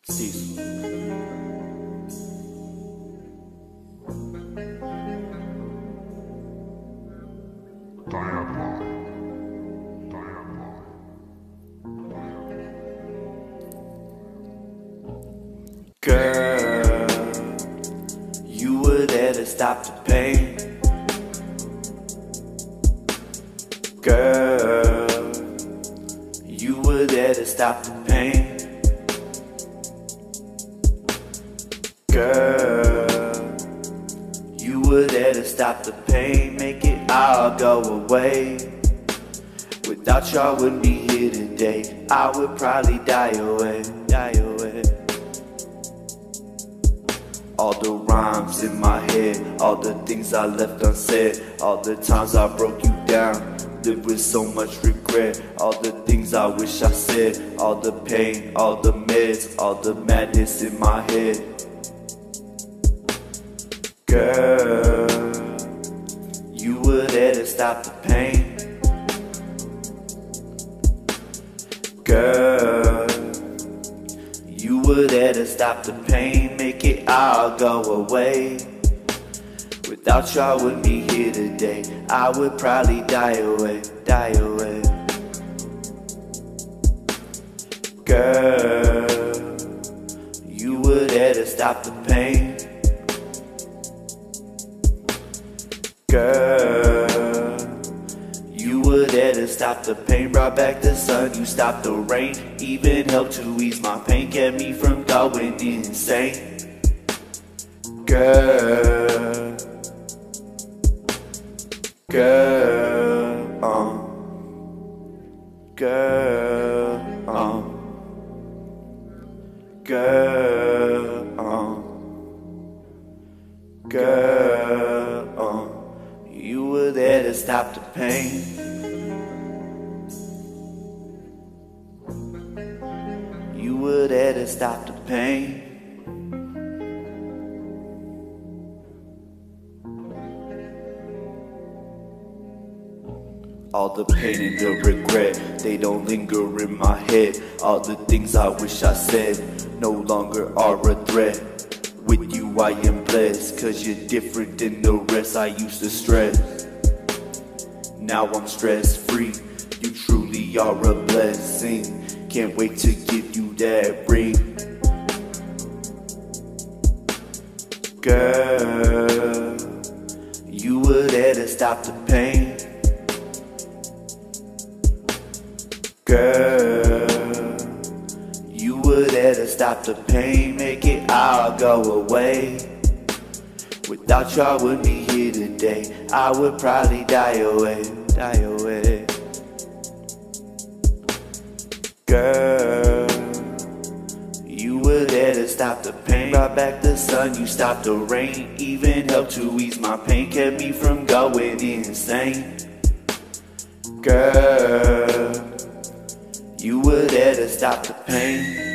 Peace. Girl, you were there to stop the pain. Girl, you were there to stop the pain. Girl, you were there to stop the pain. Make it all go away. Without you I wouldn't be here today. I would probably die away, die away. All the rhymes in my head, all the things I left unsaid, all the times I broke you down, lived with so much regret. All the things I wish I said, all the pain, all the meds, all the madness in my head. Girl, you were there to stop the pain. Girl, you were there to stop the pain, make it all go away. Without you I wouldn't be here today. I would probably die away, die away. Girl, you were there to stop the pain. Girl, you were there to stop the pain. Brought back the sun, you stopped the rain. Even helped to ease my pain, kept me from going insane. Girl, girl, girl, girl, you were there to stop the pain. You were there to stop the pain. All the pain and the regret, they don't linger in my head. All the things I wish I said, no longer are a threat. With you I am blessed, cause you're different than the rest. I used to stress, now I'm stress free. You truly are a blessing, can't wait to give you that ring. Girl, you were there to stop the pain. Girl, you were there to stop the pain, make it all go away. Without you I wouldn't be here today. I would probably die away, die away. Girl, you were there to stop the pain. Brought back the sun, you stopped the rain. Even helped to ease my pain, kept me from going insane. Girl, you were there to stop the pain.